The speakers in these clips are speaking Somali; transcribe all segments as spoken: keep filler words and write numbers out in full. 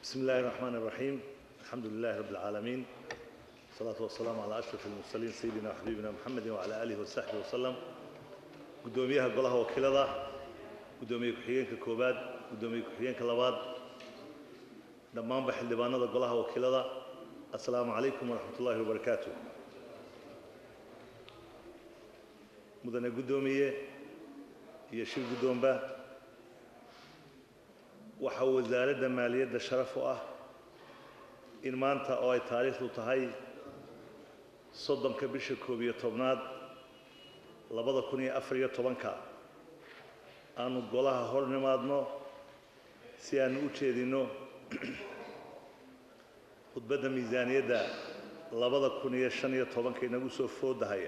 بسم الله الرحمن الرحيم. الحمد لله رب العالمين، والصلاة والسلام على أشرف المرسلين سيدنا وحبيبنا محمد وعلى آله وصحبه وسلم. قدوميها قلها وكيلة، قدومي كحيين ككوباد، قدومي كحيين كلاباد، دمان بحل دبانا قلها وكيلة. السلام عليكم ورحمة الله وبركاته. مدن قدومية يشير قدوم به waxa wasaaradda maaliyadda sharaf u ah in maanta oo ay taariikhdu tahay soddonka bisha koob iyo tobnaad labada kun iyo afar iyo tobanka aanu golaha hor nimaadno si aan u jeedino khudbadda miisaaniyadda labada kun iyo shan iyo tobanka inagu soo foodahaya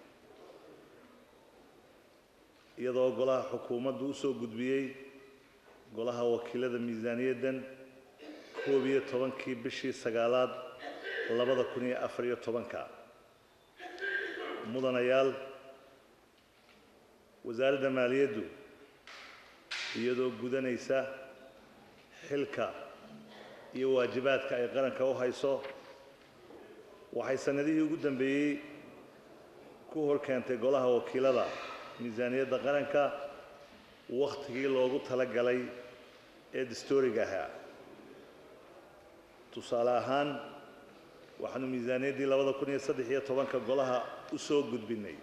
iyadoo golaha xukuumaddu u soo gudbiyey golaha wakiilada miisaaniyaddan koob iyo tobankii bishii sagaalaad labada kun iyo afar iyo tobanka mudanayaal wasaaradda maaliyaddu iyadoo gudanaysa xilka iyo waajibaadka ay qaranka u hayso waxay sanadihii ugu dambeeyey ku hor keentay golaha wakiilada miisaaniyadda qaranka waqtigii loogu talagalay ee dastuuriga ahaa. tusaale ahaan waxaanu miisaaniyaddii labada kun iyo saddex iyo tobanka golaha u soo gudbinay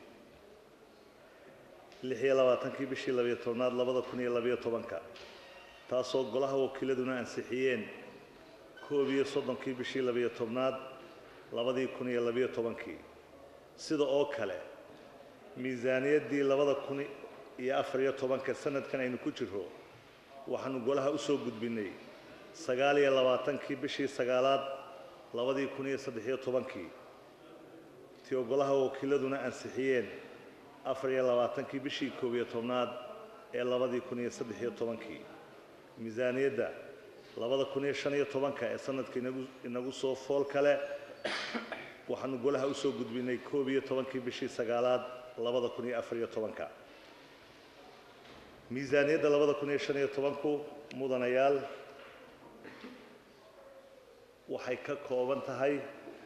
lix iyo labaatankii bishii labiyo tobnaad labada kun iyo labiyo tobanka taasoo golaha wakiiladuna ansixiyeen koob iyo soddonkii bishii labiyo tobnaad labadii kun iyo labiyo tobankii. sida oo kale miisaaniyaddii labada kun iyo afar iyo tobanka sanadkan aynu ku jiro waxaanu golaha u soo gudbinay sagaal iyo labaatankii bishii sagaalaad labadii kun iyo saddex iyo tobankii tii golaha wakiiladuna ansixiyeen afar iyo labaatankii bishii koob iyo tobnaad ee labadii kun iyo saddex iyo tobankii. miisaaniyadda labada kun iyo shan iyo tobanka ee sanadka inagu inagu soo fool kale waxaanu golaha u soo gudbinay koob iyo tobankii bishii sagaalaad labada kun iyo afar iyo tobanka. miisaaniyadda labada kun iyo shan iyo tobanku mudanayaal waxay ka kooban tahay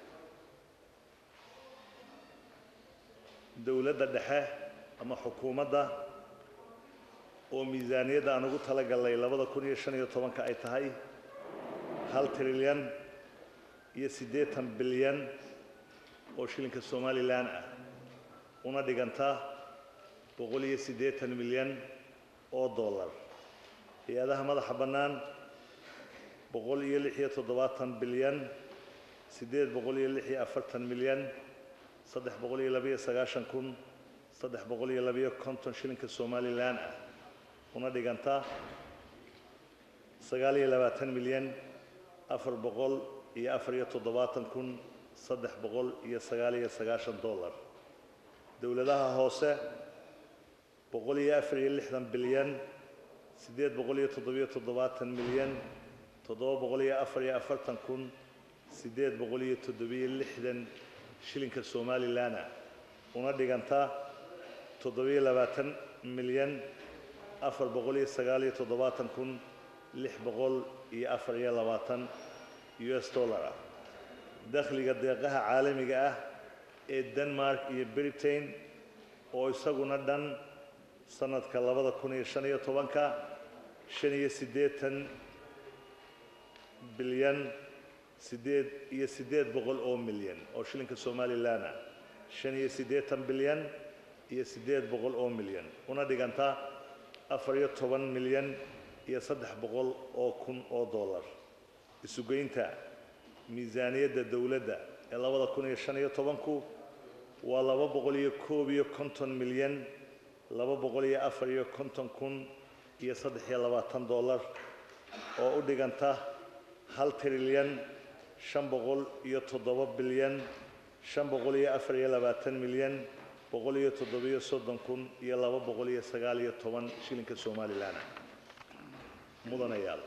dowladda dhexe ama xukuumadda oo miisaaniyadda aan ugu talagalnay labada kun iyo shan iyo tobanka ay tahay hal trilyan iyo siddeetan bilyan oo shilinka somalilan ah una dhiganta boqol iyo siddeetan milyan oo dollar. hay-adaha madaxa bannaan boqol iyo lix iyo toddobaatan bilyan siddeed boqol iyo lix iyo afartan milyan saddex boqol iyo labiyo sagaashan kun saddex boqol iyo labiyo konton shilinka somalilan ah una dhiganta sagaal iyo labaatan milyan afar boqol iyo afar iyo toddobaatan kun saddex boqol iyo sagaal iyo sagaashan dollar. dowladaha hoose boqol iyo afar iyo lixdan bilyan siddeed boqol iyo toddobiyo toddobaatan milyan toddoba boqol iyo afar iyo afartan kun siddeed boqol iyo toddobiyo lixdan shilinka somalilan ah una dhiganta toddobiyo labaatan milyan afar boqol iyo sagaal iyo toddobaatan kun lix boqol iyo afar iyo labaatan u s dollar ah. dakhliga deeqaha caalamiga ah ee denmark iyo britain oo isaguna dhan sanadka labada kun iyo shan iyo tobanka shan iyo siddeetan bilyan siddeed iyo siddeed boqol oo milyan oo shilinka somalilan ah shan iyo siddeetan bilyan iyo siddeed boqol oo milyan una dhiganta afar iyo toban milyan iyo saddex boqol oo kun oo dollar. isugeynta miisaaniyadda dowladda ee labada kun iyo shan iyo tobanku waa laba boqol iyo koob iyo konton milyan laba boqol iyo afar iyo konton kun iyo saddex iyo labaatan dollar oo u dhiganta hal trilyan shan boqol iyo toddoba bilyan shan boqol iyo afar iyo labaatan milyan boqol iyo toddobiyo soddon kun iyo laba boqol iyo sagaal iyo toban shilinka somalilan ah. mudanayaal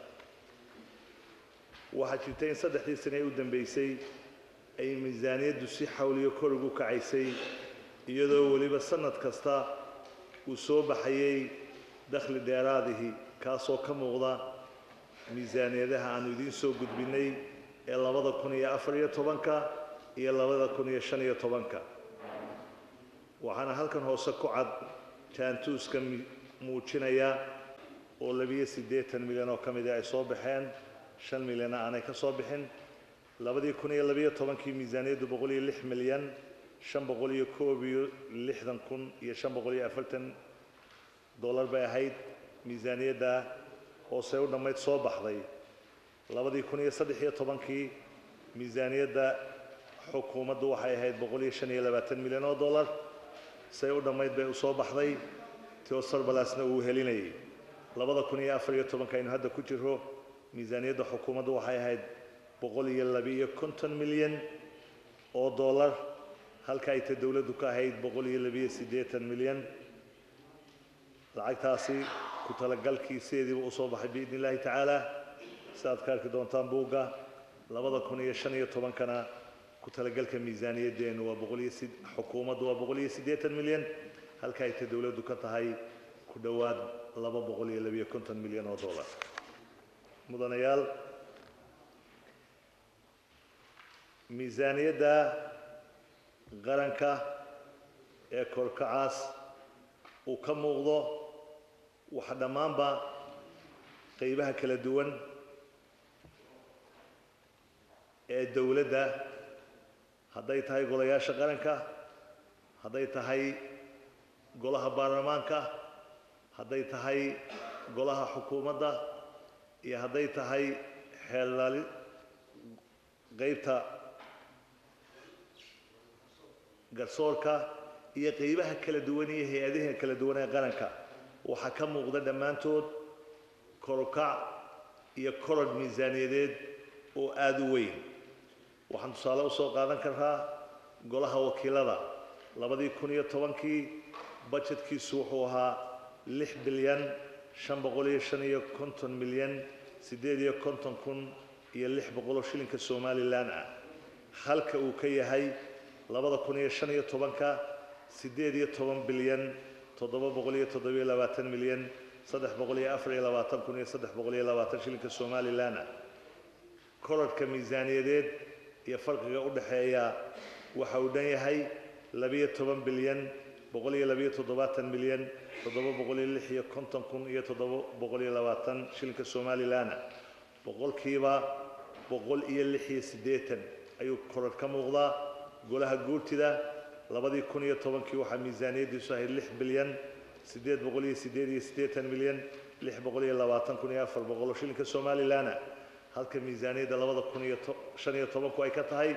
waxaa jirta in saddexdii sane ee u dambeysay ay miisaaniyaddu si xawliyo kor ugu kacaysay iyadoo weliba sanad kasta uu soo baxayay dakhli dheeraadihii kaasoo ka muuqda miisaaniyadaha aanu idiin soo gudbinay ee labada kun iyo afar iyo tobanka iyo labada kun iyo shan iyo tobanka waxaana halkan hoose ku cad jaantuuska muujinaya oo labiyo siddeetan milyan oo ka mid ah ay soo baxeen shan milyan aanay ka soo bixin labadii kun iyo labiyo tobankii miisaaniyaddu boqol iyo lix milyan shan boqol iyo koob iyo lixdan kun iyo shan boqol iyo afartan dollar bay ahayd miisaaniyadda hoose u dhammayd soo baxday labadii kun iyo saddex iyo tobankii miisaaniyadda xukuumaddu waxay ahayd boqol iyo shan iyo labaatan milyan oo dollar say u dhammayd bay u soo baxday teosar balaasna uu helinayay labada kun iyo afar iyo tobanka aynu hadda ku jiro miisaaniyadda xukuumaddu waxay ahayd boqol iyo labiyo konton milyan oo dollar halka ay ta dowladdu ka ahayd boqol iyo labiyo siddeetan milyan lacagtaasi ku talagalkiiseediiba u soo baxay biidni illaahi tacaala si aad ka arki doontaan buugga labada kun iyo shan iyo tobankana ku talagalka miisaaniyaddeenu waa boqol iyo xukuumaddu waa boqol iyo siddeetan milyan halka ay ta dowladdu ka tahay ku dhowaad laba boqol iyo labiyo konton milyan oo dollar mudanayaal miisaaniyadda qaranka ee korkacaas uu ka muuqdo waxa dhammaanba qaybaha kala duwan ee dowladda hadday tahay golayaasha qaranka hadday tahay golaha baarlamaanka hadday tahay golaha xukuumadda iyo hadday tahay xeelali qaybta garsoorka iyo qaybaha kala duwan iyo hay-adaha kala duwan ee qaranka waxaa ka muuqda dhammaantood korokac iyo korodh miisaaniyadeed oo aada u weyn waxaan tusaale u soo qaadan karraa golaha wakiilada labadii kun iyo tobankii bajetkiisu wuxuu ahaa lix bilyan shan boqol iyo shan iyo konton milyan siddeed iyo konton kun iyo lix boqol oo shilinka somalilan ah halka uu ka yahay labada kun iyo shan iyo tobanka siddeed iyo toban bilyan toddoba boqol iyo toddobiyo labaatan milyan saddex boqol iyo afar iyo labaatan kun iyo saddex boqol iyo labaatan shilinka somalilan ah korodhka miisaaniyadeed iyo farqiga u dhexeeya waxa uu dhan yahay labiyo toban bilyan boqol iyo labiyo toddobaatan milyan toddoba boqol iyo lix iyo konton kun iyo toddoba boqol iyo labaatan shilinka somalilan boqolkiiba boqol iyo lix iyo siddeetan ayuu korodh ka muuqdaa golaha guurtida labadii kun iyo tobankii waxaa miisaaniyaddiisu ahayd lix bilyan siddeed boqol iyo siddeed iyo siddeetan milyan lix boqol iyo labaatan kun iyo afar boqol oo shilinka somalilan halka miisaaniyadda labada kun iyo shan iyo tobanku ay ka tahay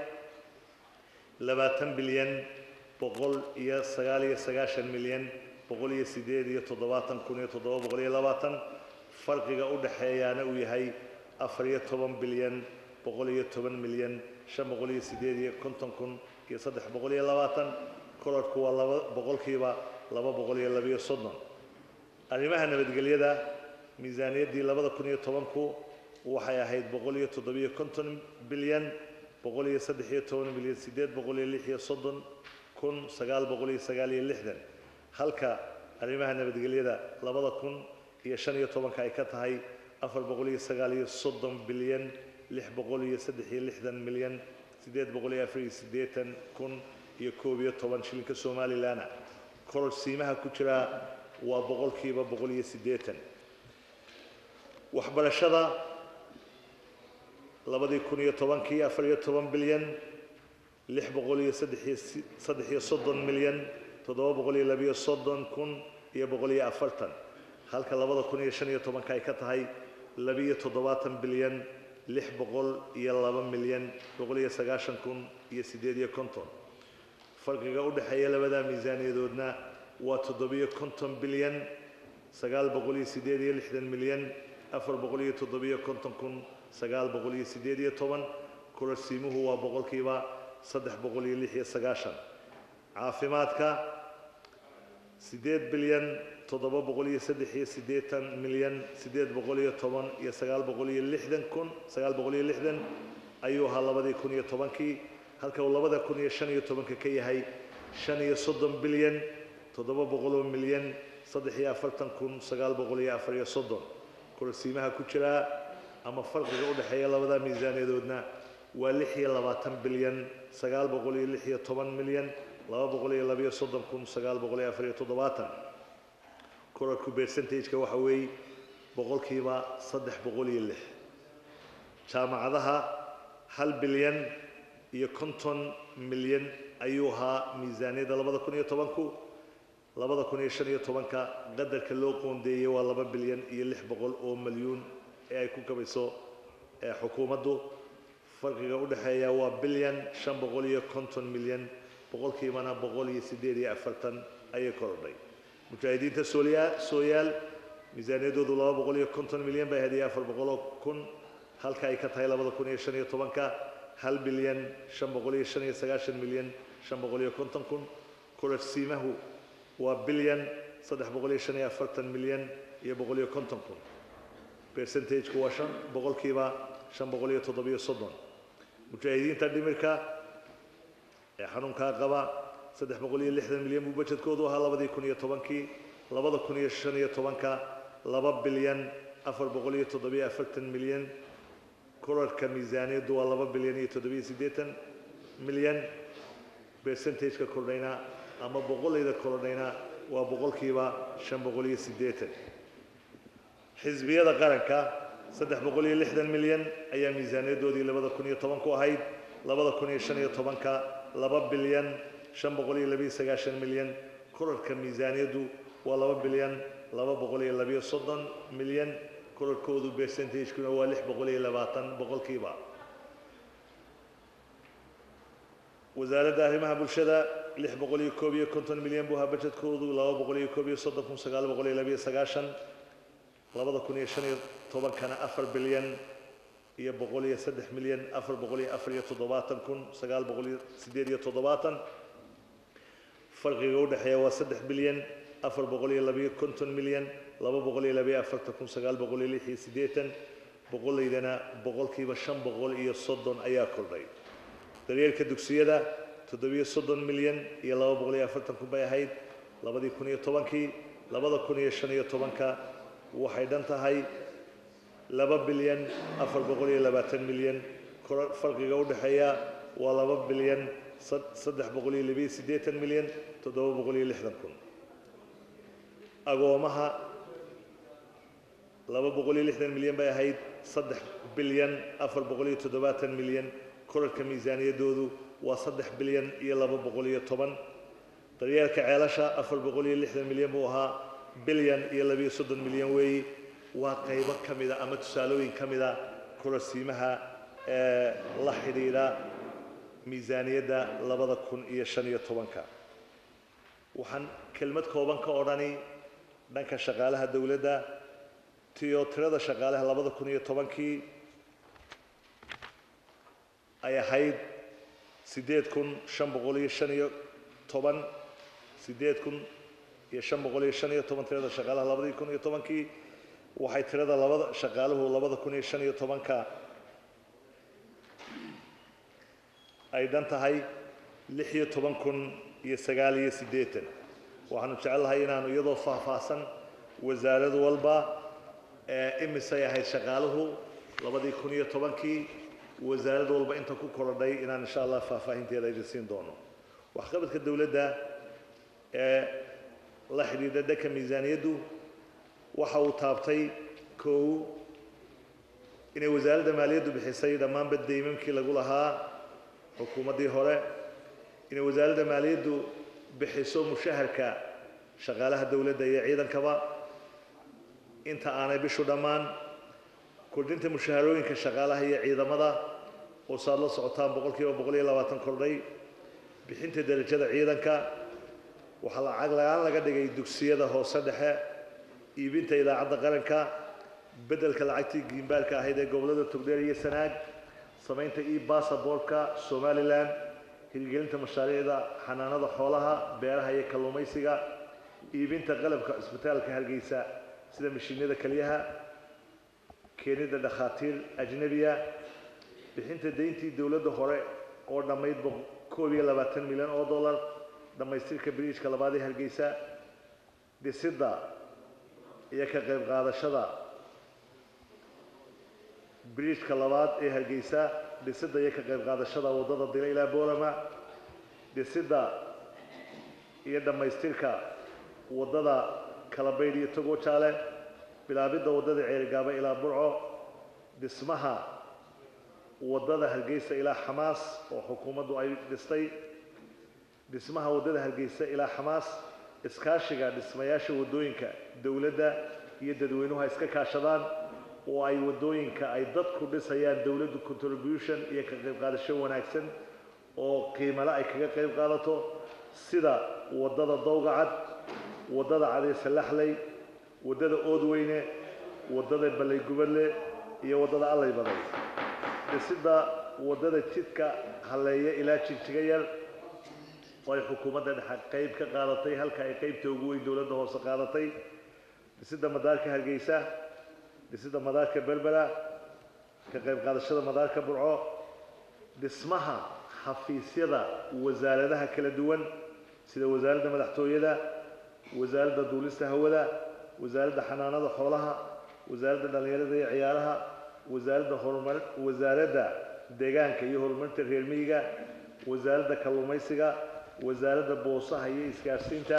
labaatan bilyan boqol iyo sagaal iyo sagaashan milyan boqol iyo siddeed iyo toddobaatan kun iyo toddoba boqol iyo labaatan farqiga u dhexeeyaana uu yahay afar iyo toban bilyan boqol iyo toban milyan shan boqol iyo siddeed iyo konton kun iyo saddex boqol iyo labaatan korodhku waa laba boqolkiiba laba boqol iyo labiyo soddon arrimaha nabadgelyada miisaaniyaddii labada kun iyo tobanku waxay ahayd boqol iyo toddobiyo konton bilyan boqol iyo saddex iyo toban milyan siddeed boqol iyo lix iyo soddon kun sagaal boqol iyo sagaal iyo lixdan halka arrimaha nabadgelyada labada kun iyo shan iyo tobanka ay ka tahay afar boqol iyo sagaal iyo soddon bilyan lix boqol iyo saddex iyo lixdan milyan siddeed boqol iyo afar iyo siddeetan kun iyo koob iyo toban shilinka somalilan korodh siimaha ku jira waa boqolkiiba boqol iyo siddeetan waxbarashada labadii kun iyo tobankii afar iyo toban bilyan lix boqol iyo saddex iyo soddon milyan toddoba boqol iyo labiyo soddon kun iyo boqol iyo afartan halka labada kun iyo shan iyo tobanka ay ka tahay labiyo toddobaatan bilyan lix boqol iyo laba milyan boqol iyo sagaashan kun iyo siddeed iyo konton farqiga u dhexeeya labada miisaaniyadoodna waa toddobiyo konton bilyan sagaal boqol iyo siddeed iyo lixdan milyan afar boqol iyo toddobiyo konton kun sagaal boqol iyo siddeed iyo toban kororsiimuhu waa boqolkiiba saddex boqol iyo lix iyo sagaashan caafimaadka siddeed bilyan toddoba boqol iyo saddex iyo siddeetan milyan siddeed boqol iyo toban iyo sagaal boqol iyo lixdan kun sagaal boqol iyo lixdan ayuu ahaa labadii kun iyo tobankii halka uu labada kun iyo shan iyo tobanka ka yahay shan iyo soddon bilyan toddoba boqol oo milyan saddex iyo afartan kun sagaal boqol iyo afar iyo soddon kororsiimaha ku jira أما فرق جودة حياة لبدا ميزانية دودنا ولحية لباتن بليون سجال بقولي لحية طبعا مليون لا بقولي لبيه صدم كون سجال بقولي أفريقيا تضباطن كرة كبرسنتيج كوحوي بقول كيما صدح بقولي اللح جامعتها هل بليون يكونتون مليون أيها ميزانية لبدا كونية طبعاً لبدا كونية شنية طبعاً قدر كلو قون دي ولا بليون يلح بقول أو مليون أي كون كبيسو حكومة دو فرق جودة حياة وبليون شن بقولي كونتون مليون بقول كيما بقولي سديري أفرتن أي كردي مشاهدين تسوليا سويال ميزانية دو دولار بقولي كونتون مليون بهدية أفر بقولو كون هل كاي كتاي لبدا كونية شنية طبعاً هل بليون شن بقولي شنية سجاشن مليون شن بقولي كونتون كون كل سيمه وبليون صدح بقولي شنية أفرتن مليون يبقولي كونتون كون برسنتيج كواشن بقول كيما شن بقولي تضبيه صدون مشاهدين تدمركا حنون كاغبا صدح بقولي لحدا مليون مبجد كودو هلا بدي كونية طبنكي لبدا كونية شنية طبنكا لبا بليون أفر بقولي تضبيه أفرتن مليون كرر كميزانية دو لبا بليون تضبيه سديتن مليون برسنتيج ككورنينا أما بقول إذا كورنينا وبقول كيما شن بقولي سديتن حزبية قرنكا صدح بقولي لحدا مليون أي ميزانية دو دي لبدا كونية طبنكو هايد لبدا كونية شنية طبنكا لبا بليون شن بقولي لبي سجاشن مليون كرر كميزانية دو ولبا بليون لبا بقولي لبي صدن مليون كرر كودو برسنتيج كنا والح بقولي لباتن بقول كيما وزارة arrimaha bulshada lix boqol iyo koob iyo konton milyan buu ahaa budgetkoodu laba boqol iyo koob iyo soddon kun sagaal boqol iyo laba iyo sagaashan labada kun iyo shan iyo tobankana afar bilyan iyo boqol iyo saddex milyan afar boqol iyo afar iyo toddobaatan kun sagaal boqol iyo siddeed iyo toddobaatan farqiga u dhexeeya waa saddex bilyan afar boqol iyo laba iyo konton milyan laba boqol iyo laba iyo afartan kun sagaal boqol iyo lix iyo siddeetan boqolaydana boqolkiiba shan boqol iyo soddon ayaa kordhay daryeelka dugsiyada toddobiyo soddon milyan iyo laba boqol iyo afartan kun bay ahayd labadii kun iyo tobankii labada kun iyo shan iyo tobanka waxay dhan tahay laba bilyan afar boqol iyo labaatan milyan farqiga u dhexeeya waa laba bilyan saddex boqol iyo laba iyo siddeetan milyan toddoba boqol iyo lixdan kun agoomaha laba boqol iyo lixdan milyan bay ahayd saddex bilyan afar boqol iyo toddobaatan milyan korarka miisaaniyadoodu waa saddex bilyan iyo laba boqol iyo toban daryeelka ceelasha afar boqol iyo lixdan milyan buu ahaa bilyan iyo laba iyo soddon milyan weeyi waa qaybo ka mida ama tusaalooyin ka mida kororsiimaha ee la xidhiidha miisaaniyadda labada kun iyo shan iyo tobanka waxaan kelmad kooban ka odhani dhanka shaqaalaha dowladda tiyo tirada shaqaalaha labada kun iyo tobankii ay ahayd sideed kun shan boqol iyo shan iyo toban sideed kun iyo shan boqol iyo shan iyo toban tirada shaqaalaha labadii kun iyo tobankii waxay tirada labada shaqaaluhu labada kun iyo shan iyo tobanka ay dhan tahay lix iyo toban kun iyo sagaal iyo siddeetan waxaanu jecelahay inaanu iyadoo faahfaahsan wasaarad walba ee imisay ahayd shaqaaluhu labadii kun iyo tobankii wasaarad walba inta ku korodhay inaan insha allah faahfaahinteeda idin siin doono waxqabadka dowladda ee la xidhiidha dhanka miisaaniyaddu waxa uu taabtay kow inay wasaaradda maaliyaddu bixisay dhammaanba deymamkii lagu lahaa xukuumaddii hore inay wasaaradda maaliyaddu bixiso mushaharka shaqaalaha dowladda iyo ciidankaba inta aanay bishu dhammaan kordhinta mushaharooyinka shaqaalaha iyo ciidamada oo saad la socotaan boqolkiiba boqol iyo labaatan kordhay bixinta derajada ciidanka waxaa lacag la-aan laga dhigay dugsiyada hoose dhexe iibinta idaacadda qaranka beddelka lacagtii giimbaarka ahayd ee gobollada togdheer iyo sanaag samaynta e basabortka somalilan hirgelinta mashaariicda xanaanada xoolaha beeraha iyo kalluumaysiga iibinta qalabka cisbitaalka hargeysa sida mashiinada keliyaha keenida dhakhaatiir ajnabiya bixinta deyntii dowladda hore oo dhammayd koob iyo labaatan milyan oo dollar dhammaystirka biriijka labaad ee hargeysa dhisidda iyo ka qayb qaadashada بريش كلابات إيه هالجيسة بسدة يك غير قادة شدا وضد الدليل إلى بولما بسدة يدا ما يستيركا وضد كلابيدي تقو شاله بلا بد وضد عيرقابة إلى برعو باسمها وضد هالجيسة إلى حماس وحكومة أي دستي باسمها وضد هالجيسة إلى حماس إسكاشيغا دسمياش ودوينكا دولة يددوينوها إسكاشدان وأي ودوينكا أي ضدكو دسيان دولة contribution يكقيب قادة شو وناكسن وقيمة لا يكقيب قادته سيدا وضد الضوغعد وضد عدي سلاحلي وضد أودوينة وضد بلي قبلي يا وضد الله يبضي سيدا وضد تيتكا هلايا إلى تشيغير way xukuumadda dhexe qayb ka qaadatay halka ay qaybta ugu weyn dawladda hoose qaadatay dhisida madaarka Hargeysa dhisida madaarka Berbera ka qayb qaadashada madaarka Burco dhismaha xafiisyada wasaaradaha kala duwan sida wasaaradda madaxtooyada wasaaradda duulista hawada wasaaradda xanaanada xoolaha wasaaradda dhalinyarada iyo ciyaaraha wasaaradda horumar wasaaradda deegaanka iyo horumarinta reer miyiga wasaaradda kalluumaysiga wasaaradda boosaha iyo isgaarsiinta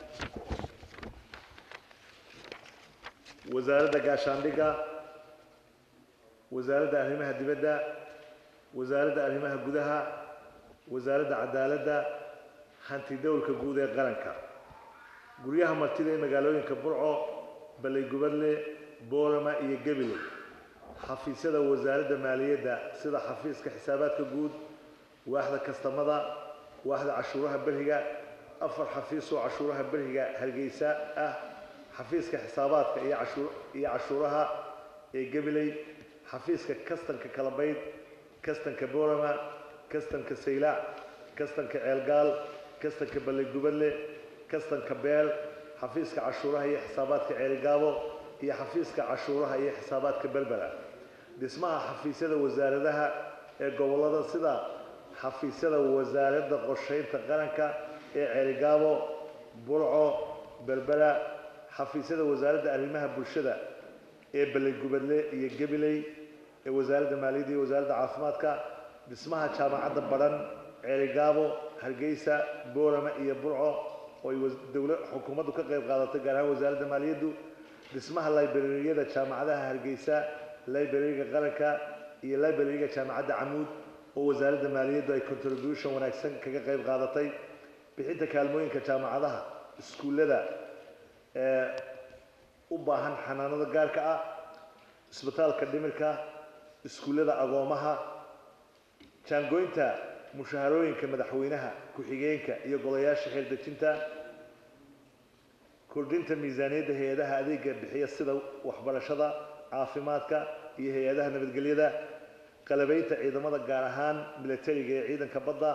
wasaaradda gaashaandhigga wasaaradda arrimaha dibadda wasaaradda arrimaha gudaha wasaaradda cadaaladda hanti dowlka guud ee qaranka guryaha martida ee magaalooyinka Burco Balay Gubadle Boorama iyo Gabiley xafiisyada wasaaradda maaliyadda sida xafiiska xisaabaadka guud waaxda kastamada waaxda cashuuraha bariga afar xafiis oo cashuuraha bariga Hargeysa ah xafiiska xisaabaadka iyo cashuur iyo cashuuraha ee Gabiley xafiiska kastanka Kalabayd kastanka Boorama kastanka Saylac kastanka Ceelgaal kastanka Balay Gubadle kastanka Beel xafiiska cashuuraha iyo xisaabaadka Ceelgaabo iyo xafiiska cashuuraha iyo xisaabaadka Berbera dhismaha xafiisyada wasaaradaha ee gobolada sida xafiisyada wasaaradda qorsheynta qaranka ee Ceelgaabo Burco Berbera xafiisyada wasaaradda arrimaha bulshada ee Balay Gubadle iyo Gabiley ee wasaaradda maaliyadda iyo wasaaradda caafimaadka dhismaha jaamacadda Baran Ceelgaabo Hargeysa Boorama iyo Burco oo dawladda xukuumaddu ka qayb qaadatay gaar ahaan wasaaradda maaliyaddu dhismaha library-yada jaamacadaha Hargeysa library-ga qaranka iyo library-ga jaamacadda Camuud oo wasaaradda maaliyaddu ay contribution wanaagsan kaga qayb qaadatay bixinta kaalmooyinka jaamacadaha iskuulada ee u baahan xanaanada gaarka ah isbitaalka dhimirka iskuulada agoomaha jaangooynta mushaharooyinka madaxweynaha ku-xigeenka iyo golayaasha xeerdejinta kordhinta miisaaniyadda hay'adaha adeegga bixiya sida waxbarashada caafimaadka iyo hay'adaha nabadgelyada qalabaynta ciidamada gaar ahaan militariga ee ciidanka badda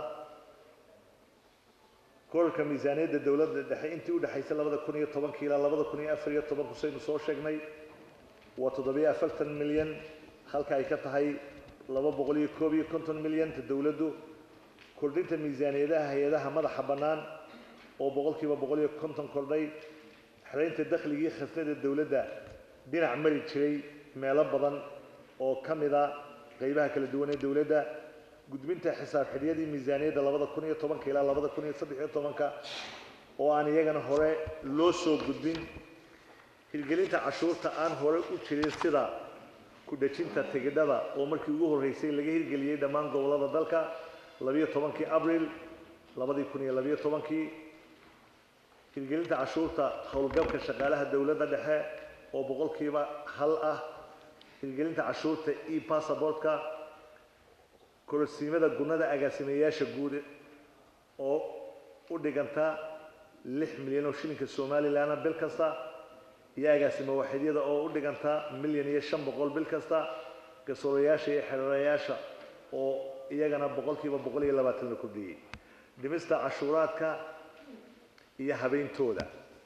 korka miisaaniyadda dawladda dhexe intii u dhaxaysay labada kun iyo toban ilaa labada kun iyo afar iyo toban kusaynu soo sheegnay waa toddoba iyo afartan milyan halka ay ka tahay laba boqol iyo koob iyo konton milyan ta dawladdu kordhinta miisaaniyadaha hay'adaha madaxa bannaan oo boqolkiiba boqol iyo konton kordhay xiraynta dakhligii khasnada dawladda dhinac mari jiray meelo badan oo ka mid ah qaybaha kala duwan ee dawladda gudbinta xisaab xidhiyadii miisaaniyadda labada kun iyo toban ilaa labada kun iyo saddex iyo toban oo aan iyagana hore loo soo gudbin hirgelinta cashuurta aan hore u jirin sida ku dhajinta tigidhada oo markii ugu horeysay laga hirgeliyay dhammaan gobolada dalka labiyo tobankii abriil labada kun iyo labiyo tobankii hirgelinta cashuurta howlgabka shaqaalaha dawladda dhexe oo boqolkiiba hal ah hirgelinta cashuurta e-passportka kororsiimada gunnada agaasimeyaasha guud oo u dhiganta lix milyan oo shilinka Soomaaliland bil kasta iyo agaasimo waaxidyada oo u dhiganta milyan iyo shan boqol bil kasta garsoorayaasha iyo xereerayaasha oo iyagana boqolkiiba boqol iyo labaatan la kordhiyay dhimista cashuuraadka iyo habeyntooda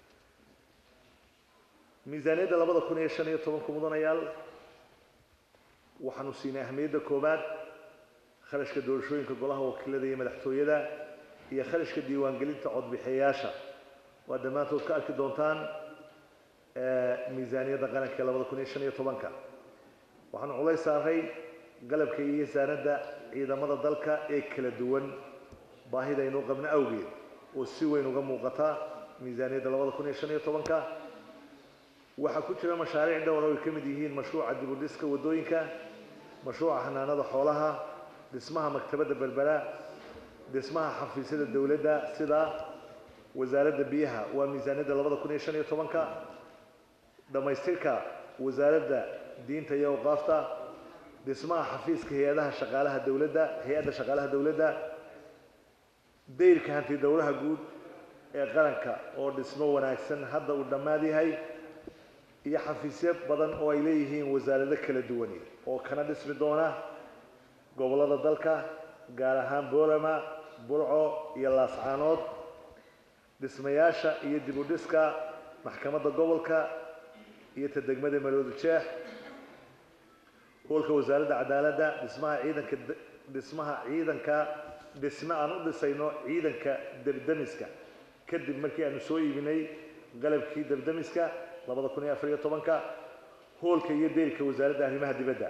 miisaaniyadda labada kun iyo shan iyo toban ku mudanayaal waxaanu siinay ahmiyadda koobaad kharashka doorashooyinka golaha wakiilada iyo madaxtooyada iyo kharashka diiwaangelinta codbixiyayaasha waa dhammaantood ka arki doontaan miisaaniyadda qaranka labada kun iyo shan iyo tobanka waxaan culays saaray qalabka iyo saanada ciidamada dalka ee kala duwan baahida inuu qabna awgeed oo si weyn uga muuqata miisaaniyadda labada kun iyo shan iyo tobanka waxa ku jira mashaariic dhowr oo ay ka mid yihiin mashruuca dib u dhiska wadooyinka mashruuca xanaanada xoolaha dhismaha maktabadda berbera dhismaha xafiisyada dawladda sida wasaaradda biyaha waa miisaaniyadda labada kun iyo shan iyo tobanka dhamaystirka wasaaradda diinta iyo awqaafta dhismaha xafiiska hay-adaha shaqaalaha dawladda hay-adda shaqaalaha dawladda dayrka hanti dowlaha guud ee qaranka oo dhismo wanaagsan hadda uu dhammaad yahay iyo xafiisyo badan oo ay leeyihiin wasaarado kala duwan oo kana dhismi doona gobolada dalka gaar ahaan boorama burco iyo laascaanood dhismayaasha iyo dib u dhiska maxkamadda gobolka iyo ta degmada Maroodi Jeex hoolka wasaaradda cadaaladda dhismaha ciidanka dhismaha ciidanka dhisma aan u dhisayno ciidanka debdemiska kadib markii aanu soo iibinay qalabkii debdemiska labada kun iyo afar iyo tobanka hoolka iyo deelka wasaaradda arrimaha dibadda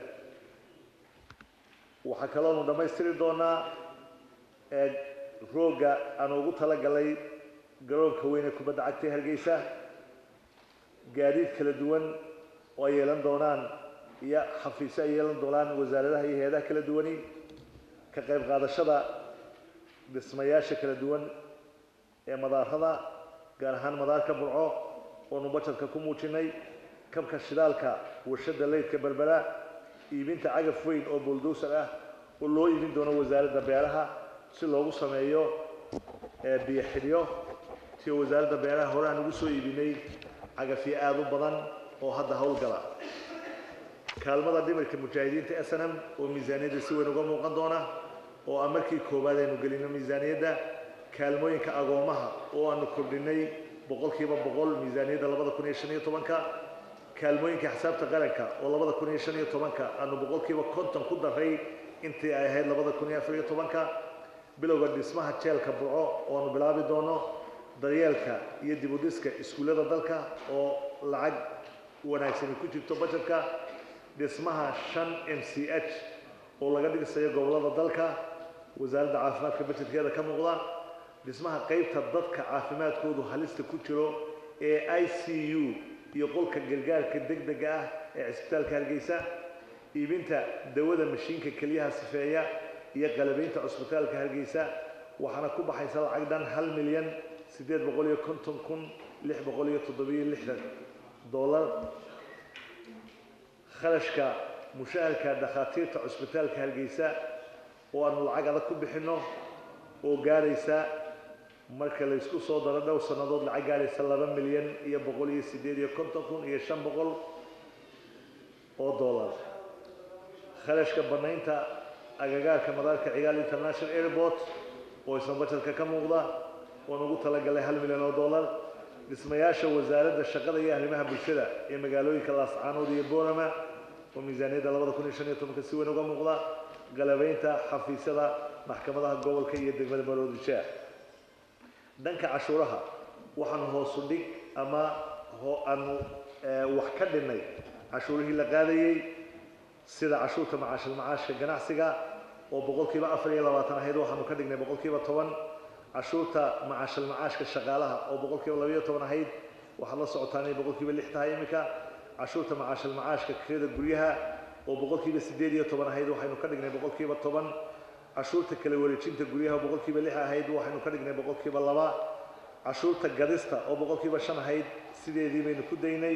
waxa kale oo dhamaystiri doonaa ee rooga aan ugu talagalay garoonka weyn ee kubadda cagta ee Hargeysa gaadiid kala duwan oo ay yeelan doonaan iyo xafiisyo ay yeelan doonaan wasaaradaha iyo hay'adaha kala duwani ka qayb qaadashada dhismayaasha kala duwan ee madaarada gaar ahaan madaarka burco oo nu budgetka ku muujinay kabka shidaalka warshada leydka berbera iibinta cagaf weyn oo bulldozer ah oo loo iibin doono wasaaradda beeraha si loogu sameeyo ee biyo xidhiyo si wasaaradda beeraha hore aan ugu soo iibinay cagafyo aad u badan oo hadda howlgala kaalmada dhimirka mujaahidiinta S N M oo miisaaniyadda si weyn uga muuqan doona oo aan markii koobaad aynu gelino miisaaniyadda kaalmooyinka agoomaha oo aanu kordhinay boqolkiiba boqol miisaaniyadda labada kun iyo shan iyo tobanka kaalmooyinka xisaabta qaranka oo labada kun iyo shan iyo tobanka aanu boqolkiiba konton ku daray intii ay ahayd labada kun iyo afar iyo tobanka bilowga dhismaha jeelka burco oo aanu bilaabi doono daryeelka iyo dib u dhiska iskuullada dalka oo lacag wanaagsan ku jirto budgetka dhismaha shan M C H oo laga dhigayo gobolada dalka wasaaradda caafimaadka budgetkeeda ka muuqda dhismaha qaybta dadka caafimaadkoodu halista ku jiro ee I C U iyo qolka gargaarka degdega ah ee isbitaalka Hargeysa iibinta dawada mashiinka kaliyaha sifeeya iyo qalabaynta isbitaalka Hargeysa waxaana ku baxaysa lacag dhan hal milyan sideed boqol iyo konton kun lix boqol iyo toddoba iyo lixdan dollar kharashka mushaharka dhakhaatiirta isbitaalka Hargeysa oo aanu lacag adag ku bixino oo gaaraysa marka la isku soo daro dhow sanadood lacag gaaraysa laba milyan iyo boqol iyo sideed iyo konton kun iyo shan boqol oo dollar kharashka banaynta agagaarka madaarka Cigaal International Airport oo isna budgetka ka muuqda oo ugu talagalay hal milyan oo dollar dhismayaasha wasaaradda shaqada iyo arrimaha bulshada ee magaalooyinka Laascaanood iyo Boorama oo miisaaniyadda labada kun iyo shan iyo tobanka si weyn uga muuqda galabaynta xafiisyada maxkamadaha gobolka iyo degmada Maroodi Jeex dhanka cashuuraha waxaan hoos u dhig ama aanu wax ka dhinay cashuurihii la qaadayay sida cashuurta macaashil macaashka ganacsiga oo boqolkiiba afar iyo labaatan ahayd waxaanu ka dhignay boqolkiiba toban cashuurta macaashil macaashka shaqaalaha oo boqolkiiba laba iyo toban ahayd waxaad la socotaan inay boqolkiiba lix tahay iminka cashuurta macaashil macaashka kirada guryaha oo boqolkiiba sideed iyo toban ahayd waxaynu ka dhignay boqolkiiba toban cashuurta kala wareejinta guryaha oo boqolkiiba lix ahayd waxaynu ka dhignay boqolkiiba laba cashuurta gadista oo boqolkiiba shan ahayd sideedii baynu ku daynay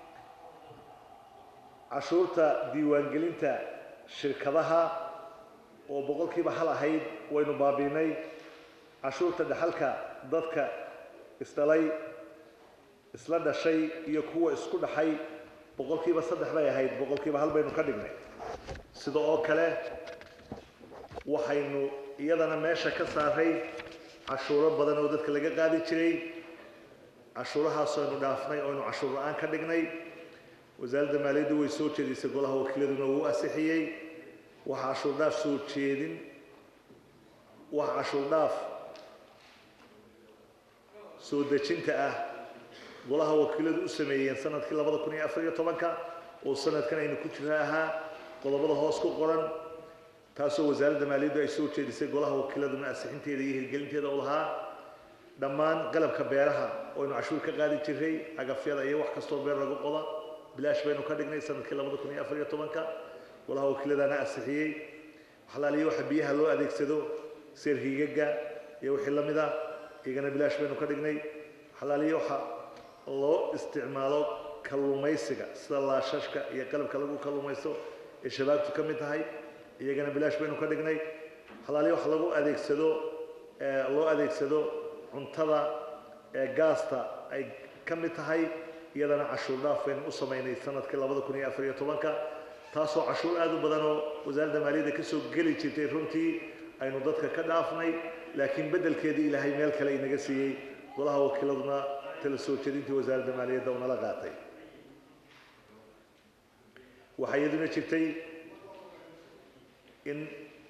cashuurta diiwaangelinta shirkadaha oo boqolkiiba hal ahayd waynu baabiinay cashuurta dhaxalka dadka isdhalay isla dhashay iyo kuwa isku dhaxay boqolkiiba saddex bay ahayd boqolkiiba hal baynu ka dhignay sida oo kale waxaynu iyadana meesha ka saaray cashuuro badan oo dadka laga qaadi jiray cashuurahaas aynu dhaafnay oo aynu cashuur la'aan ka dhignay wasaaradda maaliyadda way soo jeedisay golaha wakiiladuna wuu ansixiyey waxa cashuur dhaaf soo jeedin waxa cashuur dhaaf soo dejinta ah golaha wakiiladu u sameeyeen sanadkii labada kun iyo afar iyo tobanka oo sanadkan aynu ku jirna ahaa qodobada hoos ku qoran taasoo wasaaradda maaliyaddu ay soo jeedisay golaha wakiiladuna ansixinteeda iyo hirgelinteeda u lahaa dhammaan qalabka beeraha oo aynu cashuur ka qaadi jiray agafyada iyo wax kastoo beer lagu qoda bilaash baynu ka dhignay sanadkii labada kun iyo afar iyo tobanka golaha wakiiladana ansixiyey xalaaliyo waxa biyaha loo adeegsado seerhigaga iyo wixii la mid ah iyagana bilaash baynu ka dhignay xalaaliyo waxa loo isticmaalo kalluumaysiga sida laashashka iyo qalabka lagu kalluumaysto ee shabaabtu ka mid tahay iyagana bilaash baynu ka dhignay xalaaliyo waxa lagu adeegsado ee loo adeegsado cuntada ee gaasta ay ka mid tahay iyadana cashuur dhaaf baynu u samaynay sanadkii labada kun iyo afar iyo tobanka taasoo cashuur aad u badan oo wasaaradda maaliyadda ka soo geli jirtay runtii aynu dadka ka dhaafnay laakiin beddelkeedii ilaahay meel kale inaga siiyey golaha wakiiladuna tala soo jeedintii wasaaradda maaliyadda unala qaatay waxaa iyaduna jirtay in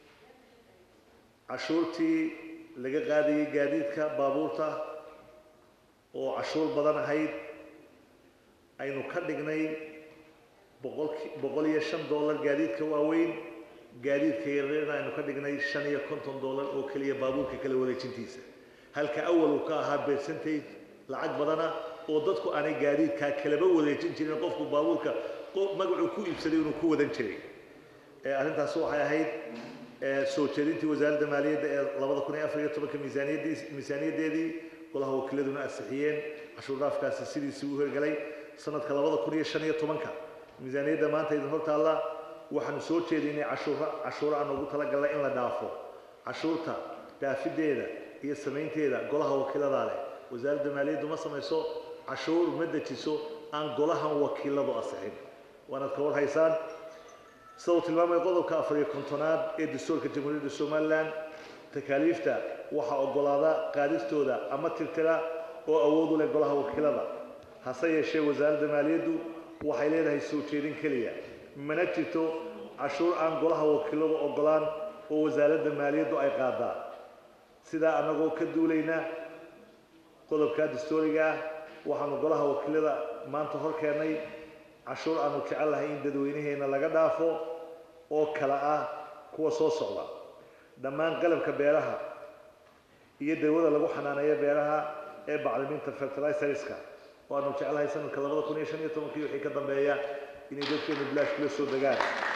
cashuurtii laga qaadayay gaadiidka baabuurta oo cashuur badan ahayd aynu ka dhignay boqol iyo shan dollar gaadiidka waaweyn gaadiidka yaryarna aynu ka dhignay shan iyo konton dollar oo keliya baabuurka kala wareejintiisa halka awal uu ka ahaa percentage lacag badana oo dadku aanay gaadiidkaa kalaba wareejin jirin qofku baabuurka magacuu ku iibsaday inuu ku wadan jiray arrintaas waxay ahayd soo jeedintii wasaaradda maaliyadda ee labada kun iyo afar iyo tobanka miisaaniyadii miisaaniyaddeedii golaha wakiiladuna ansixiyeen cashuur dhaafkaasi sidiisii u hirgalay sanadka labada kun iyo shan iyo tobanka miisaaniyadda maanta idin hor taalla waxaanu soo jeedinay cashuura cashuura aan ugu talagalnay in la dhaafo cashuurta dhaafideeda iyo samaynteeda golaha wakiilada leh wasaaradda maaliyaddu ma samayso cashuur ma dejiso aan golahan wakiiladu ansixin waanaad ka war haysaan sida uu tilmaamay qodobka afar iyo kontonaad ee dastuurka jamhuuriyadda somalilan takaaliifta waxaa oggolaada qaadistooda ama tirtira oo awood u leh golaha wakiilada hase yeeshee wasaaradda maaliyaddu waxay leedahay soo jeedin keliya mana jirto cashuur aan golaha wakiiladu oggolaan oo wasaaradda maaliyaddu ay qaadaa sidaa annagoo ka duulayna qodobka dastuuriga ah waxaanu golaha wakiilada maanta hor keennay cashuur aanu jecel lahay in dadweynaheena laga dhaafo oo kala ah kuwa soo socda dhammaan qalabka beeraha iyo dawada lagu xanaaneeyo beeraha ee bacriminta fertilizerska oo aanu jecelahay sanadka labada kun iyo shan iyo tobankii wixii ka dambeeya inay dadkeenu bilaash kula soo degaan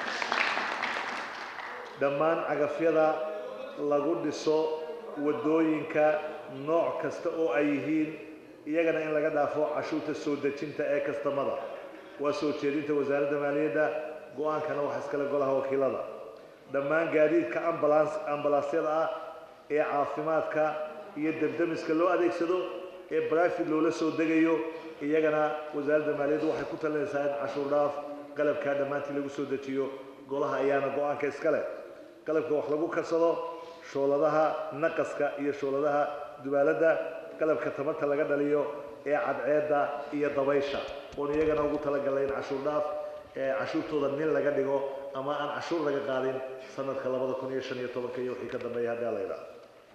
dhammaan cagafyada lagu dhiso wadooyinka nooc kasta oo ay yihiin iyagana in laga dhaafo cashuurta soo dejinta ee kastamada waa soo jeedinta wasaaradda maaliyadda go-aankana waxa iskale golaha wakiilada dhammaan gaadiidka ambulance ambulansyada ah ee caafimaadka iyo debdemiska loo adeegsado ee private loola soo degayo iyagana wasaaradda maaliyaddu waxay ku talinaysaa in cashuur dhaaf qalabka dhammaantii lagu soo dejiyo golaha ayaana go-aanka iskale qalabka wax lagu karsado shooladaha naqaska iyo shooladaha dubaaladda qalabka tamarta laga dhaliyo ee cadceedda iyo dabaysha oon iyagana ugu talagalay in cashuur dhaaf ee cashuurtooda nin laga dhigo ama aan cashuur laga qaadin sanadka labada kun iyo shan iyo tobanka iyo wixii ka dambeeya haddii la yidhaahdo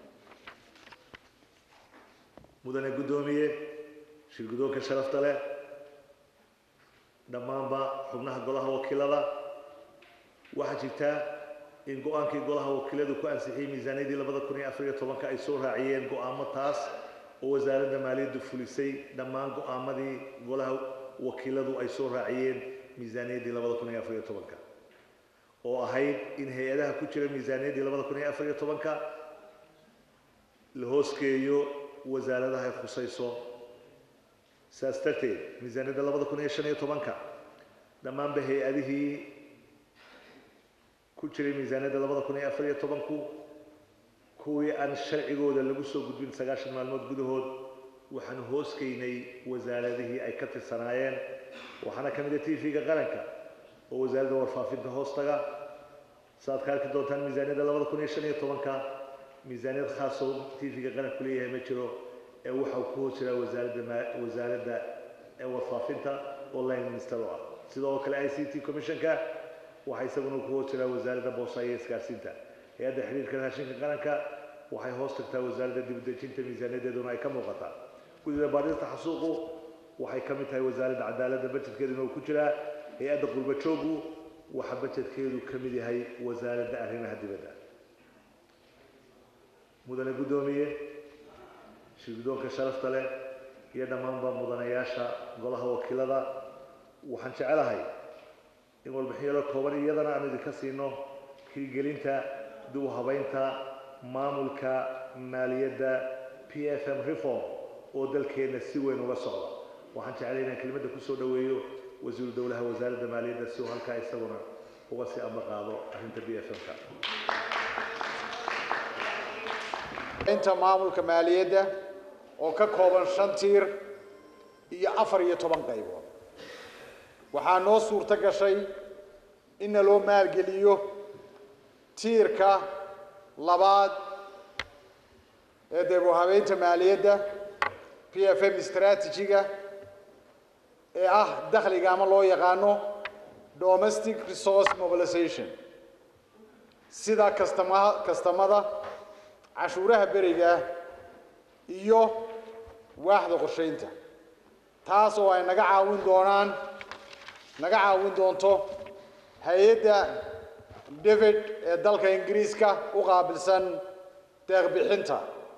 mudane guddoomiye shirgudoonka sharafta leh dhammaanba xubnaha golaha wakiilada waxaa jirta in go-aankii golaha wakiiladu ku ansixiyey miisaaniyadii labada kun iyo afar iyo tobanka ay soo raaciyeen go-aamo taas oo wasaaradda maaliyaddu fulisay dhammaan go-aamadii golaha wakiiladu ay soo raaciyeen miisaaniyaddii labada kun iyo afar iyo tobanka oo ahayd in hay-adaha ku jira miisaaniyaddii labada kun iyo afar iyo tobanka la hoosgeeyo wasaaradaha ay khusayso saas darteed miisaaniyadda labada kun iyo shan iyo tobanka dhammaanba hay-adihii ku jiray miisaaniyadda labada kun iyo afar iyo tobanku kuwii aan sharcigooda lagu soo gudbin sagaashan maalmood gudahood waxaanu hoosgeynay wasaaradihii ay ka tirsanaayeen waxaana ka mid ah t v-ga qaranka oo wasaaradda warfaafinta hoostaga saaad ka arki doontaan miisaaniyadda labada kun iyo shan iyo tobanka miisaaniyad khaas oo t v-ga qaranku leeyahay ma jiro ee waxa uu ku hoos jiraa wasaaradda wasaaradda ee warfaafinta oo line minister oo ah sidoo kale i c t commissionka waxaa isaguna ku hoos jiraa wasaaradda boosaha iyo isgaarsiinta hay-adda xiriirka raashinka qaranka waxay hoos tagtaa wasaaradda dibadejinta miisaaniyaddeeduna ay ka muuqataa gudida baadhista xasuuqu waxay ka mid tahay wasaaradda cadaaladda bajetkeeduna uu ku jiraa hay-adda qurbajoogu وحبتت كيدو كمدي هاي وزارة أريمها دبدا مدن قدومية شقدون كشرفت له يدا منبا مدن ياشا قولها وكيلة وحنش على هاي يقول بحيلة كوبري يدنا عن الكاسينو كي قلينتا دو هبينتا مامولكا مالية بي اف ام ريفورم ودل كينا سوين وصعدا وحنش علينا كلمة كسو دويو وزير الدولة وزارة المالية سو هالكا يسونا هو سي أمر قاضو أنت بي اف ام انت مامولكا مالية oo ka kooban shan tiir iyo afar iyo toban qaybood waxaa noo suurta gashay in loo maalgeliyo tiirka labaad ee dib u habeynta maaliyadda P F M strategy-ga ee ah dakhliga ama loo yaqaano domestic resource mobilization sida kastamada kastamada cashuuraha beriga iyo waaxda qorsheynta taas oo ay naga caawin doonaan naga caawin doonto hay'adda David ee dalka Ingiriiska u qaabilsan deeq bixinta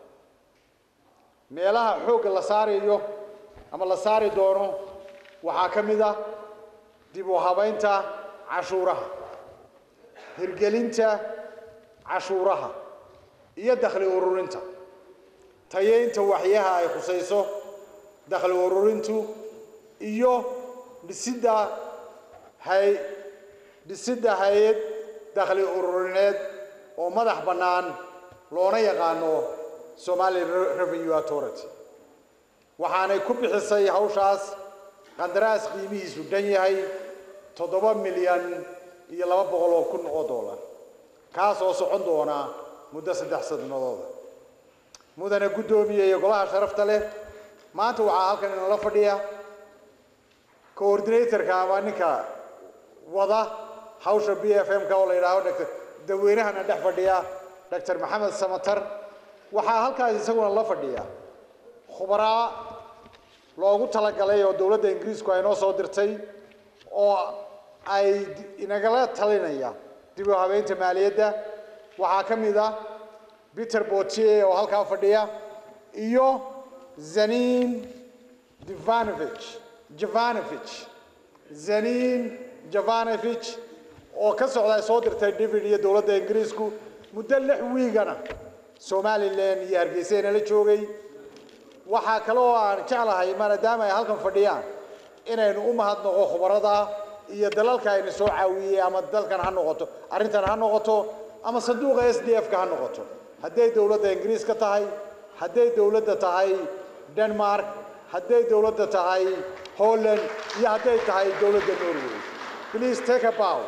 meelaha xoog la saarayo ama la saari doono waxaa ka mid ah dib u habeynta cashuuraha hirgelinta cashuuraha iyo dakhli ururinta tayeynta waxyaha ay khusayso dakhli ururintu iyo dhisida hay dhisida hay'ad dakhli ururineed oo madax bannaan loona yaqaano Somali Revenue Authority waxaanay ku bixisay hawshaas qandaraas qiimihiisu dhan yahay toddoba milyan iyo laba boqol oo kun oo dollar kaas oo socon doona muddo saddex sanadood mudane gudoomiye iyo golaha sharafta leh maanta waxa halkan la fadhiya coordinator-ka ama ninka wada hawsha B F M ka oo la yiraahdo Doctor Daweynahana dhex fadhiya Doctor Maxamed Samatar waxa halkaas isaguna la fadhiya khubara loogu talagalay oo dawladda Ingiriisku ay noo soo dirtay oo ay inagala talinaya dib u habeynta maaliyadda waxa ka mid ah Peter Botier oo halka fadhiya iyo Zanin Jovanovic Jovanovic Zanin Jovanovic oo ka socday soo dirtay David iyo dawladda Ingiriisku muddo lix wiigana Somaliland iyo Hargeysa la joogay waxa kale oo aan jeclahay maadaama ay halkan fadhiyaan inaynu u mahadnaqo khubarada iyo dalalka ay soo caawiyay ama dalkan ha noqoto arintan ha noqoto ama sanduuqa S D F ka ha noqoto hadday dawladda Ingiriiska tahay hadday dawladda tahay Denmark hadday dawladda tahay Holland iyo hadday tahay dawladda Norway please take a bow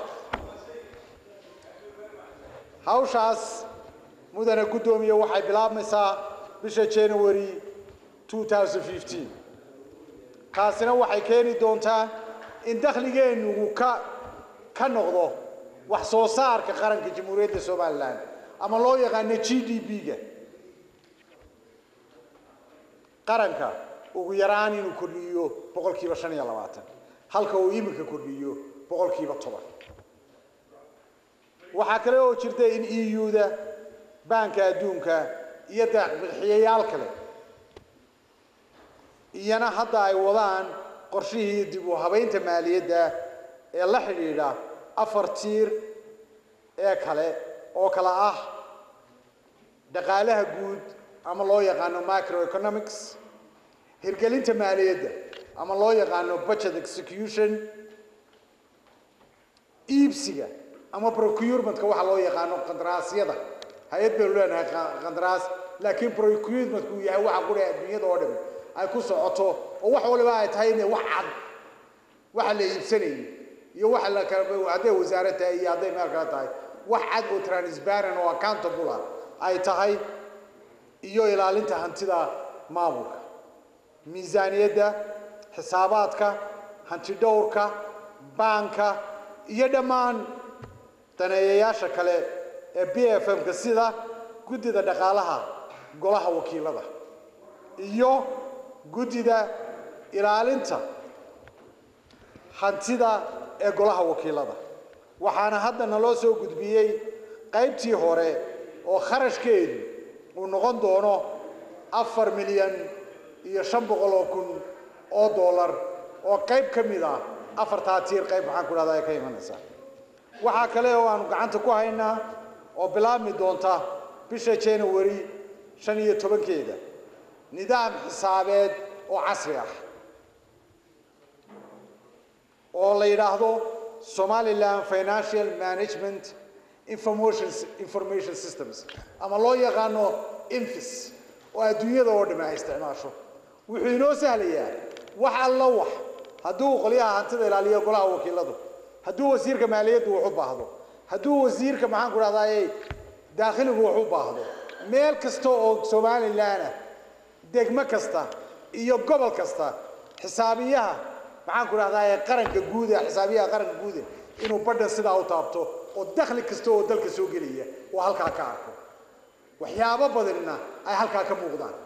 hawshaas mudane gudoomiye waxay bilaabmaysaa bisha January twenty fifteen kaasina waxay keeni doontaa in dakhligeenu ka ka noqdo wax soo saarka qaranka Jamhuuriyadda Soomaaliland ama loo yaqaan G D P-ga qaranka ugu yaraan inuu kordhiyo boqolkiiba shan iyo labaatan halka uu iminka kordhiyo boqolkiiba toban waxa kale oo jirta in E U-da banka adduunka iyo dakhliyayaal kale iyana hadda ay wadaan qorshihii dib u habeynta maaliyadda ee la xiriira afar tiir ee kale oo kala ah dhaqaalaha guud ama loo yaqaano macroeconomics hirgelinta maaliyadda ama loo yaqaano budget execution iibsiga ama procurement-ka waxa loo yaqaano qandaraasyada hay'ad bay leedahay qandaraas laakiin procurement-ku yahay waxa qura adduunyada oo dhan ay ku socoto oo wax waliba ay tahay in wax cad waxa la iibsanayo iyo waxa la kala haday wasaaradda iyo haday meel kale tahay wax cad oo transparent oo accountable ay tahay iyo ilaalinta hantida maamulka miisaaniyadda xisaabaadka hanti dhowrka banka iyo dhammaan taneeyayaasha kale ee B F M-ka sida guddida dhaqaalaha golaha wakiilada iyo guddida ilaalinta hantida ee golaha wakiilada waxaana hadda naloo soo gudbiyey qaybtii hore oo kharashkeedu uu noqon doono afar milyan iyo shan boqol oo kun oo dollar oo qayb ka mid ah afartaa tiir qayb waxaan ku dhahdaa ay ka imanaysaa waxaa kale oo aanu gacanta ku haynaa oo bilaabmi doonta bisha January shan iyo tobankeeda nidaam xisaabeed oo casri ah oo la yiraahdo Somaliland Financial Management Information Information Systems ama loo yaqaano INFIS oo adduunyada oo dhan ay isticmaasho wuxuu inoo sahlayaa wax alla wax hadduu qoliyaha hantida ilaaliyo golaha wakiiladu hadduu wasiirka maaliyadda uu u baahdo hadduu wasiirka maxaan ku raadayay dakhligu uu u baahdo meel kasta oo Somaliland degmo kasta iyo gobol kasta xisaabiyaha maxaan ku raadayay qaranka guud ee xisaabiyaha qaranka guud inuu badhan sidaa u taabto oo dakhli kasta oo dalka soo geliya oo halka ka arko waxyaabo badanna ay halka ka muuqdaan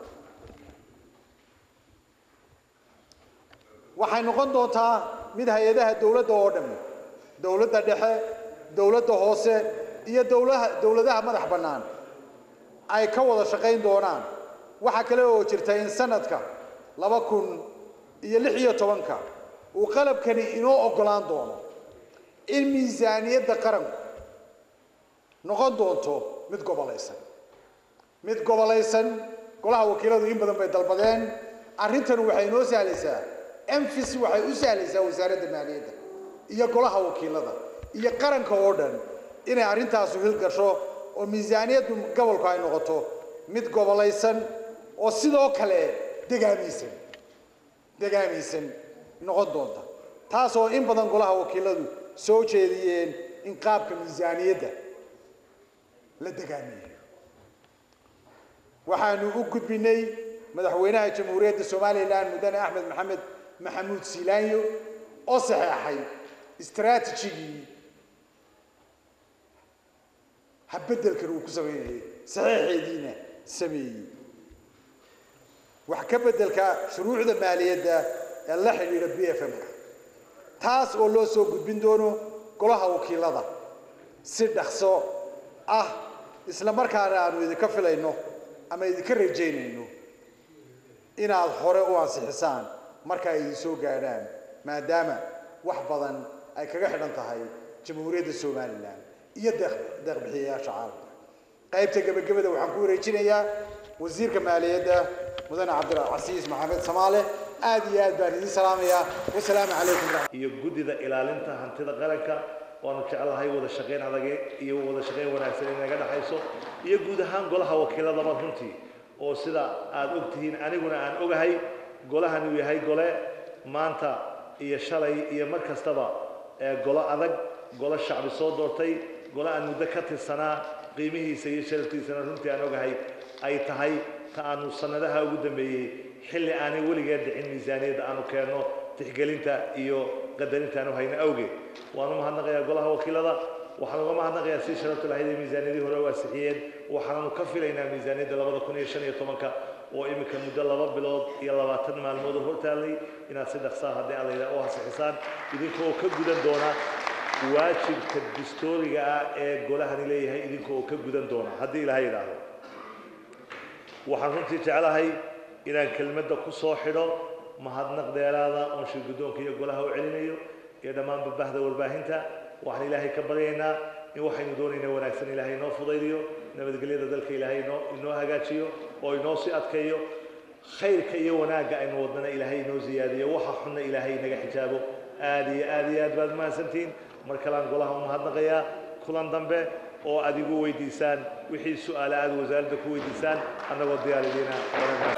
waxay noqon doontaa mid hay'adaha dawladda oo dhan dawladda dhexe dawladda hoose iyo dawladaha dawladaha madax bannaan ay ka wada shaqayn doonaan waxa kale oo jirta in sanadka laba kun iyo lix iyo tobanka uu qalabkani inoo ogolaan doono in miisaaniyadda qaranku noqon doonto mid gobolaysan mid gobolaysan golaha wakiiladu in badan bay dalbadeen arrintan waxay inoo sahlaysaa MFIS waxay u sahlaysaa wasaaradda maaliyadda iyo golaha wakiilada iyo qaranka oo dhan inay arrintaas u hilgasho oo miisaaniyaddu gobolku ay noqoto mid gobolaysan oo sidoo kale degaamisan degaamisan noqon doonta taas oo in badan golaha wakiiladu soo jeediyeen in qaabka miisaaniyadda la degaamiyo waxaanu u gudbinay madaxweynaha jamhuuriyadda Soomaaliland mudane Axmed Maxamed maxamuud Siilaanyo oo saxeexay istaraatiijigii habeddelkan uu ku sameeyay saxeexeediina sameeyay wax ka beddelka shuruucda maaliyadda ee la xiriira B F M-ka taas oo loo soo gudbin doono golaha wakiilada si dhaqso ah isla markaana aanu idinka filayno ama idinka rajaynayno inaad hore u ansixisaan marka ay soo gaaraan maadaama wax badan ay kaga xidhan tahay jamhuuriyadda Soomaaliland iyo deeq-bixiyayaasha caalamka qaybta gabagabada waxaan ku wareejinayaa wasiirka maaliyadda mudane Cabdilcasiis Maxamed Samaale aad iyo aad baan idin salaamayaa wassalaamu calaykum iyo gudida ilaalinta hantida qaranka waanu jecelahay wada shaqayn adag iyo wada shaqayn wanaagsan in naga dhaxayso iyo guud ahaan golaha wakiilada runtii oo sida aad ogtihiin aniguna aan ogahay golahan uu yahay gole maanta iyo shalay iyo mar kastaba ee golo adag golo shacbi soo doortay golo aan muddo ka tirsanaa qiimihiisa iyo sharaftiisana runtii aan ogahay ay tahay ta aanu sanadaha ugu dambeeyey xilli aanay weligeed dhicin miisaaniyadda aanu keenno tixgelinta iyo qadarinta aanu hayno awgeed waanu mahadnaqayaa golaha wakiilada waxaan uga mahadnaqayaa si sharafta lahayd ee miisaaniyadii hore u ansixiyeen waxaanu ka filaynaa miisaaniyadda labada kun iyo shan iyo tobanka oo iminka muddo laba bilood iyo labaatan maalmood hor taallay inaad si dhaqsaa haddii aad leedahay u ansixisaan idinkoo ka gudan doona waajibka dastuuriga ah ee golahani leeyahay idinkoo ka gudan doona haddii ilaahay yidhaahdo waxaan runtii jeclahay inaan kelmadda ku soo xidho mahadnaq dheeraada oon shir guddoonka iyo golaha u celinayo iyo dhammaan babahda warbaahinta waxaan ilaahay ka baryaynaa in waxaynu doonaynaa wanaagsan ilaahay inoo fudaydiyo nabadgelyada dalka ilaahay inoo inoo hagaajiyo oo inoo sii adkeeyo khayrka iyo wanaagga aynu wadnana ilaahay inoo ziyaadiyo waxa xunna ilaahay inaga xijaabo aad iyo aad iyo aad baad mahadsantihiin mar kalaan golaha u mahadnaqayaa kulan dambe oo adigu weydiisaan wixii su'aala aad wasaaradda ku weydiisaan annagoo diyaar idiina